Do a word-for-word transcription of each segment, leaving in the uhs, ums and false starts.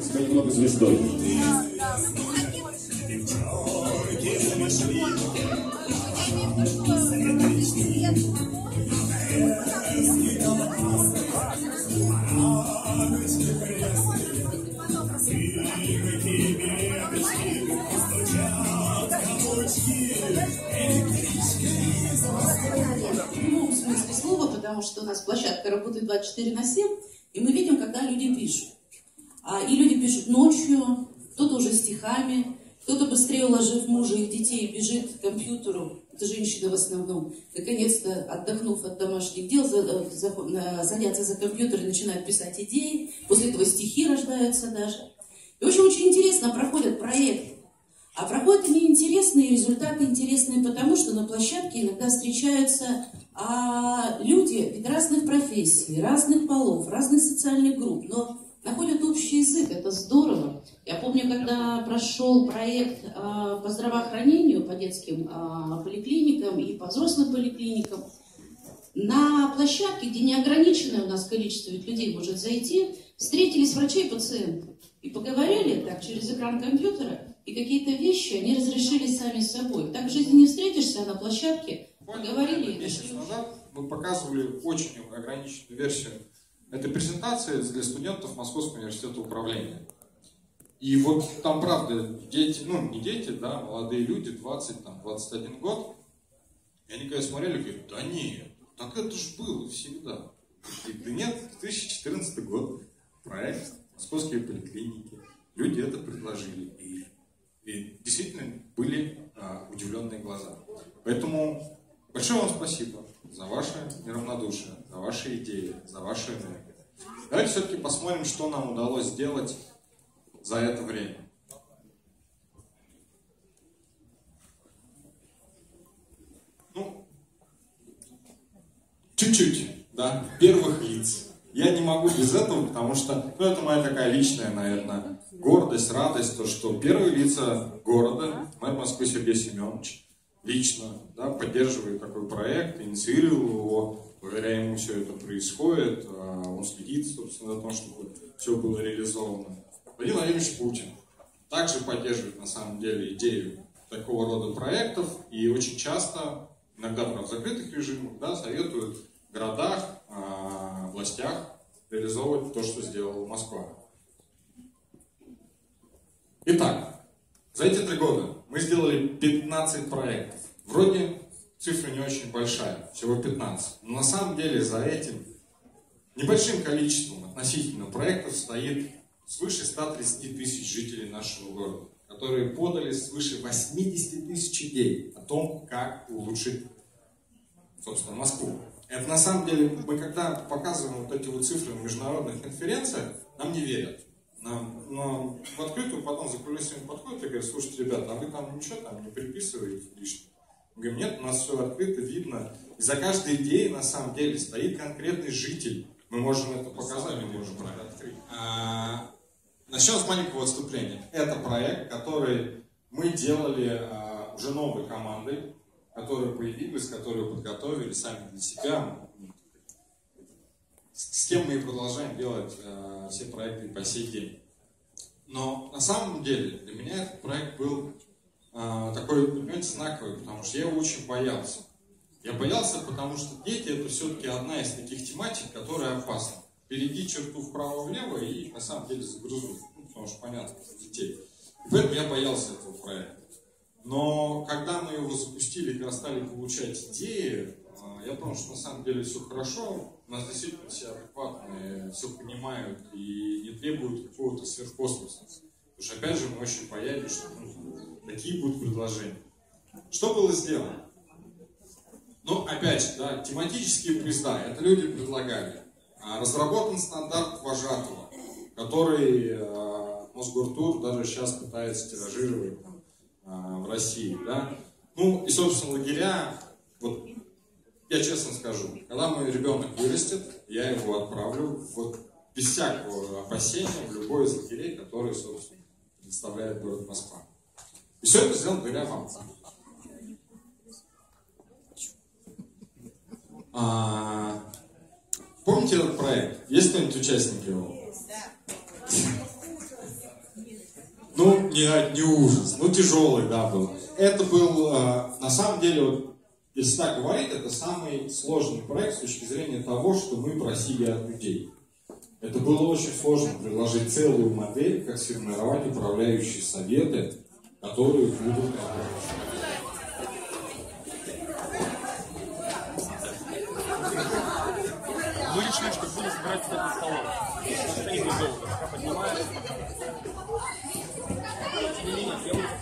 стать рок-звездой. В прямом смысле слова, потому что у нас площадка работает двадцать четыре на семь, и мы видим, когда люди пишут. А, и люди пишут ночью, кто-то уже стихами, кто-то быстрее, уложив мужа и детей, бежит к компьютеру, это женщины в основном, наконец-то, отдохнув от домашних дел, за, за, садятся за компьютер и начинают писать идеи, после этого стихи рождаются даже. И очень-очень интересно проходят проекты. А проходят они интересные, результаты интересные, потому что на площадке иногда встречаются а, люди ведь разных профессий, разных полов, разных социальных групп, но находят общий язык, это здорово. Я помню, когда прошел проект а, по здравоохранению, по детским а, поликлиникам и по взрослым поликлиникам, на площадке, где неограниченное у нас количество людей может зайти, встретились врачи и пациенты. И поговорили так через экран компьютера, и какие-то вещи они разрешили сами с собой. Так в жизни не встретишься, а на площадке поговорили и Месяц назад мы показывали очень ограниченную версию этой презентации для студентов Московского университета управления. И вот там, правда, дети, ну не дети, да, молодые люди, двадцать, там, двадцать один год, и они когда смотрели, говорят, да нет, так это же было всегда. И, да нет, две тысячи четырнадцатый год, проект, московские поликлиники, люди это предложили. И, и действительно были а, удивленные глаза. Поэтому большое вам спасибо за ваше неравнодушие, за ваши идеи, за вашу энергию. Давайте все-таки посмотрим, что нам удалось сделать за это время. Ну, чуть-чуть, да, первых лиц. Я не могу без этого, потому что, ну, это моя такая личная, наверное, гордость, радость, то, что первые лица города, мэр Москвы Сергей Семенович, лично, да, поддерживает такой проект, инициировал его, благодаря ему все это происходит, он следит, собственно, за тем, чтобы все было реализовано. Владимир Владимирович Путин также поддерживает, на самом деле, идею такого рода проектов и очень часто, иногда в закрытых режимах, да, советуют в городах, в властях реализовывать то, что сделала Москва. Итак, за эти три года мы сделали пятнадцать проектов. Вроде цифра не очень большая, всего пятнадцать. Но на самом деле за этим небольшим количеством относительно проектов стоит свыше ста тридцати тысяч жителей нашего города, которые подали свыше восьмидесяти тысяч идей о том, как улучшить, собственно, Москву. Это на самом деле, мы когда показываем вот эти вот цифры на международных конференциях, нам не верят. Нам, но в открытую потом за кулисами подходят и говорят, слушайте, ребята, а вы там ничего там не приписываете лишнего? Мы говорим, нет, у нас все открыто, видно. И за каждой идеей на самом деле стоит конкретный житель. Мы можем это показать, мы можем это открыть. А, начнем с маленького отступления. Это проект, который мы делали а, уже новой командой, которая появилась, которую подготовили сами для себя. С кем мы и продолжаем делать э, все проекты по сей день. Но на самом деле для меня этот проект был э, такой, понимаете, знаковый, потому что я его очень боялся. Я боялся, потому что дети это все-таки одна из таких тематик, которая опасна. Перейди черту вправо-влево и на самом деле загрузут, ну, потому что понятно, детей. И поэтому я боялся этого проекта. Но когда мы его запустили, когда стали получать идеи, я понял, что на самом деле все хорошо, у нас действительно все адекватные, все понимают и не требуют какого-то сверхкосмоса. Потому что опять же мы очень боялись, что ну, такие будут предложения. Что было сделано? Ну, опять же, да, тематические приза, это люди предлагали. Разработан стандарт вожатого, который э, Мосгортур даже сейчас пытается тиражировать там, э, в России. Да? Ну и, собственно, лагеря, вот я честно скажу, когда мой ребенок вырастет, я его отправлю вот, без всякого опасения в любой из лагерей, который, собственно, представляет город Москва. И все это сделано благодаря вам. А, помните этот проект? Есть кто-нибудь участники его? не, не ужас, ну тяжелый, да, был. Это был, э, на самом деле, вот, если так говорить, это самый сложный проект с точки зрения того, что мы просили от людей. Это было очень сложно предложить целую модель, как сформировать управляющие советы, которые будут работать. Мы решили, что будем собирать столько столов. Это не будет долго. Пока поднимаем. Не-не-не, я буду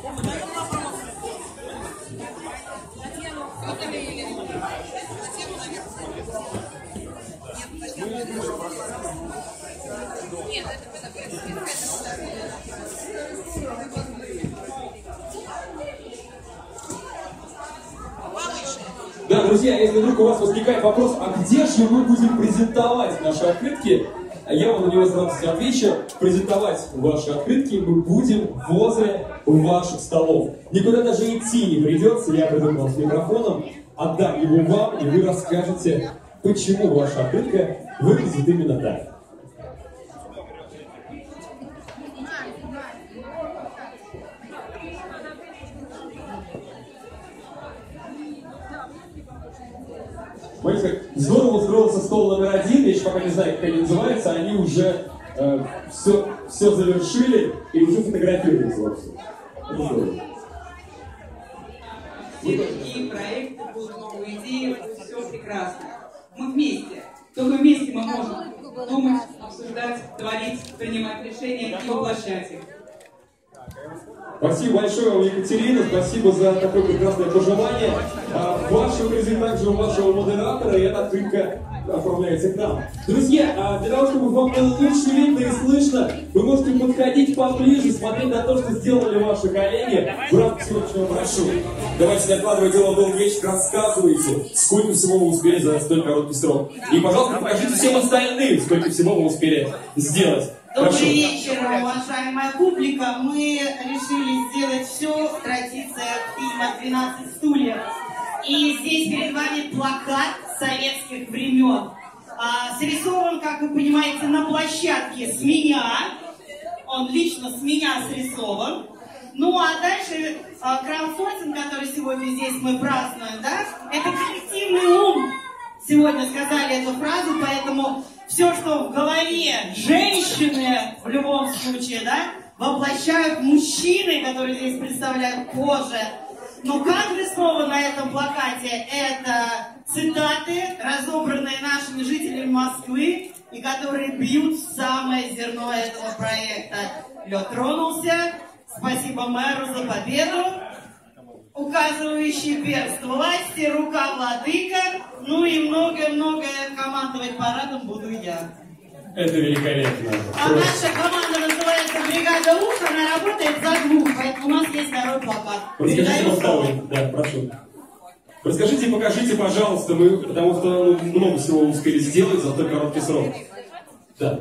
Нет, это Да, друзья, если вдруг у вас возникает вопрос, а где же мы будем презентовать наши открытки, я вам на него с радостью отвечу. Презентовать ваши открытки мы будем возле ваших столов. Никуда даже идти не придется, я придумал с микрофоном, отдам его вам, и вы расскажете, почему ваша открытка выглядит именно так. Смотрите, как здорово устроился стол номер один, я еще пока не знаю, как они называются, они уже э, все, все завершили и уже фотографируются вовсю. Какие проекты будут, новые идеи, все прекрасно. Мы вместе. Только вместе мы можем думать, обсуждать, творить, принимать решения и воплощать их. Спасибо большое вам, Екатерина, спасибо за такое прекрасное пожелание. Ваши призы также у вашего модератора, и эта открытка оформляется к нам. Друзья, для того, чтобы вам было лучше видно и слышно, вы можете подходить поближе, смотреть на то, что сделали ваши коллеги в рамках сегодняшнего прошу. Давайте, не откладывая дело в долгий вечер, рассказывайте, сколько всего вы успели за столь короткий срок. И, пожалуйста, покажите всем остальным, сколько всего вы успели сделать. Добрый Прошу. вечер, уважаемая публика. Мы решили сделать все в традициях фильма «двенадцать стульев». И здесь перед вами плакат советских времен. А, срисован, как вы понимаете, на площадке с меня. Он лично с меня срисован. Ну а дальше а, краудсорсинг, который сегодня здесь мы празднуем, да, это коллективный ум. Сегодня сказали эту фразу, поэтому все, что в голове женщины, в любом случае, да, воплощают мужчины, которые здесь представляют позже. Но кадры снова на этом плакате — это цитаты, разобранные нашими жителями Москвы, и которые бьют в самое зерно этого проекта. Лед тронулся, спасибо мэру за победу, указывающий перст власти, рука владыка, ну и многое-многое командовать парадом буду я. Это великолепно. А наша команда называется «Бригада Ух», она работает за двух, поэтому у нас есть второй плакат. Расскажите, пожалуйста, да, прошу. Расскажите и покажите, пожалуйста, мы, потому что ну, много всего успели сделать за такой короткий срок. Да.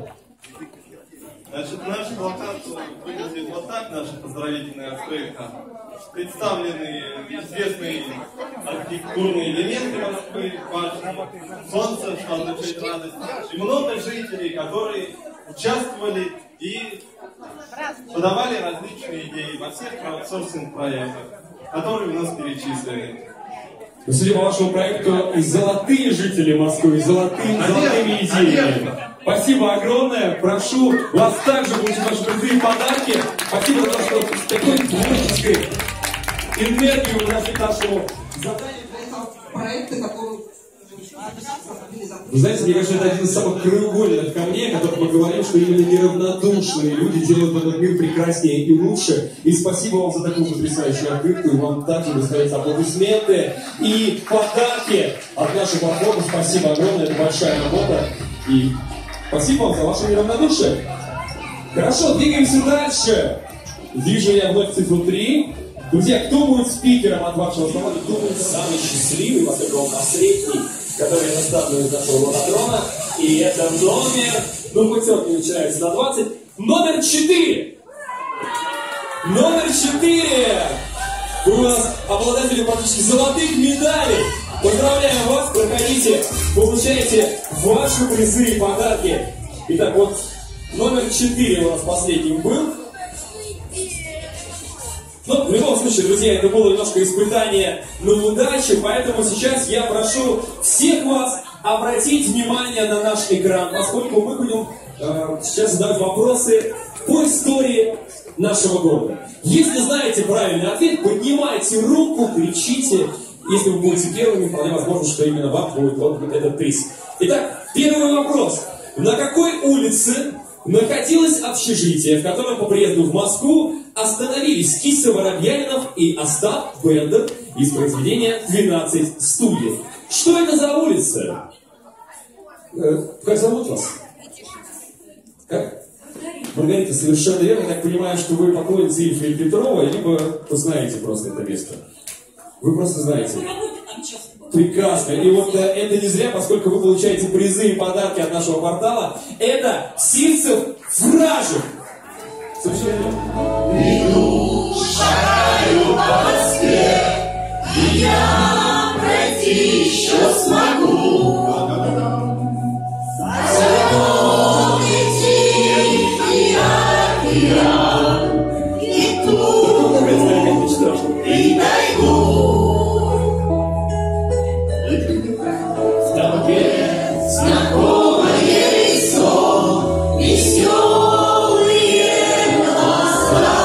Значит, наш плакат выглядит вот так, наша поздравительная открытка. Представлены известные архитектурные элементы Москвы, башни, солнце, что означает радость, и много жителей, которые участвовали и подавали различные идеи во всех краудсорсинг-проектах, которые у нас перечислены. Судя по вашему проекту, золотые жители Москвы, золотые, золотыми идеями. Спасибо огромное. Прошу вас также получить ваши призы и подарки. Спасибо за то, что с такой творческой энергией вы нашли нашему заданию для этого проекта, который... Вы знаете, мне кажется, это один из самых краеугольных камней, о которых мы говорим, что именно неравнодушные люди делают этот мир прекраснее и лучше. И спасибо вам за такую потрясающую открытку. И вам также достаются аплодисменты и подарки от нашей платформы. Спасибо огромное, это большая работа. И спасибо вам за ваше неравнодушие. Хорошо, двигаемся дальше. Вижу я вновь цифру три. Друзья, кто будет спикером от вашего стола? Кто будет самый счастливый, во всяком последний, который наставлен из нашего лототрона? И это номер, ну пятерки начинается на двадцать, номер четыре. Номер четыре. Вы у нас обладатели практически золотых медалей. Поздравляем вас, проходите, получайте ваши призы и подарки. Итак, вот номер четыре у нас последним был. Но в любом случае, друзья, это было немножко испытание на удачу, поэтому сейчас я прошу всех вас обратить внимание на наш экран, поскольку мы будем э, сейчас задавать вопросы по истории нашего города. Если знаете правильный ответ, поднимайте руку, кричите. Если вы будете первыми, вполне возможно, что именно вам будет вот этот приз. Итак, первый вопрос. На какой улице находилось общежитие, в котором по приезду в Москву остановились Кися Воробьянинов и Остап Бендер из произведения «двенадцать стульев»? Что это за улица? Э, как зовут вас? Как? Маргарита, совершенно верно. Я так понимаю, что вы поклонница Ильфа и Петрова, либо знаете просто это место. Вы просто знаете. Прекрасно. И вот э, это не зря, поскольку вы получаете призы и подарки от нашего портала. Это Сивцев Вражек. Иду, шагаю по Москве, и я пройти еще смогу. Зеленый тихий океан, и тут и дойду. В толпе знакомое лицо, веселые глаза.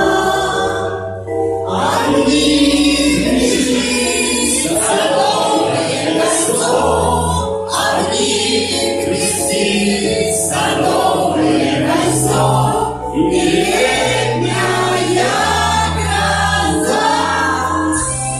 От них бежит садовое кольцо, от них крестит садовое кольцо, и летняя гроза.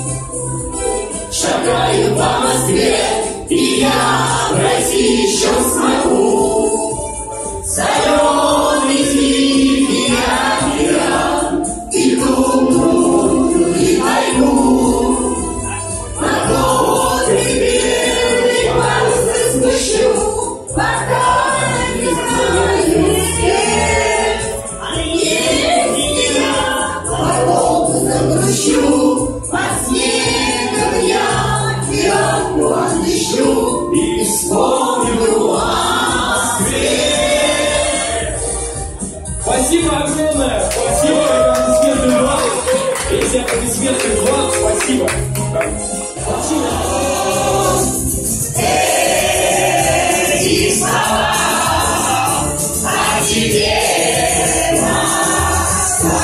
Шагаю по Москве, и я пройти еще смогу. Соленый тихий океан, и тут, и тайгу. Морозный белый пальцы спущу, пока не знаю свет. А если я подобно грущу, под снегом я фиалку отыщу и вспомню о Москве. Спасибо огромное! Спасибо, аплодисменты вам! Эти аплодисменты вам, спасибо! Эти слова о тебе, Москва.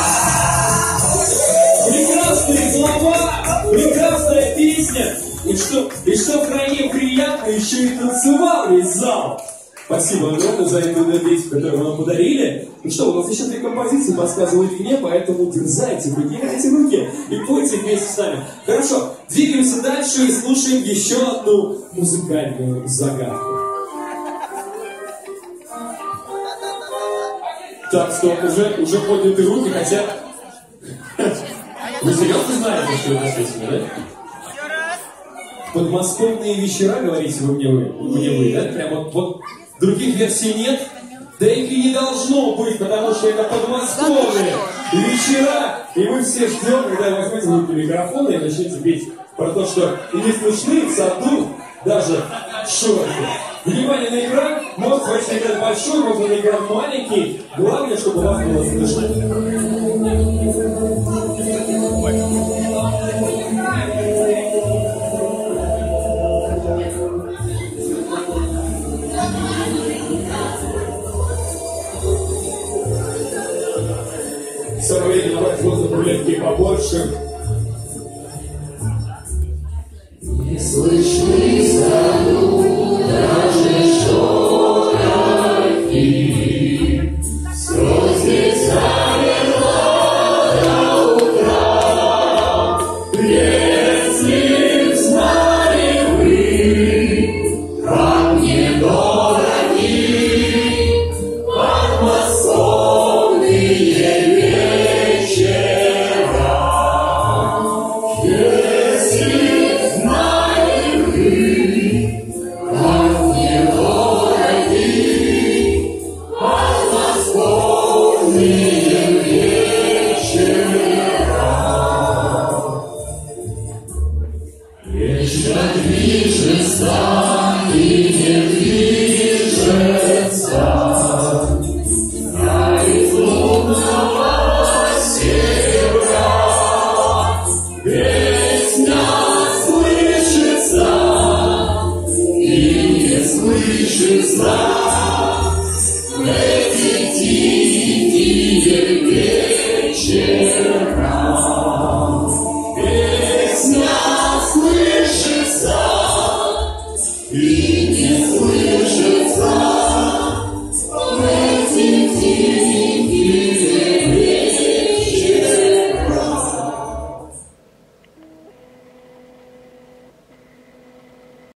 Прекрасные слова! Прекрасная песня! И что, и что крайне приятно, еще и танцевал весь зал! Спасибо огромное за эту энергетику, которую вы нам подарили. Ну что, у нас еще три композиции подсказывают мне, поэтому дерзайте, поднимайте руки и пойте вместе с нами. Хорошо, двигаемся дальше и слушаем еще одну музыкальную загадку. Так, стоп, уже, уже подняты руки, хотя... Вы серьезно знаете, что это песня, да? Подмосковные вечера, говорите вы мне, вы, мне вы, да? Прям вот, вот других версий нет, да их и не должно быть, потому что это подмосковные вечера, и мы все ждем, когда возьмете в руки микрофон и начнете петь про то, что не слышны в саду даже шорохи. Внимание на экран, может быть, на экран большой, может на экран маленький, главное, чтобы вас было слышно. Самое время набрать воздух рулетки побольше. Не слышны в саду даже шорохи, слезы замерла до утра. Если б знали вы, как мне дороги подмосковные вечера. числа в эти тихие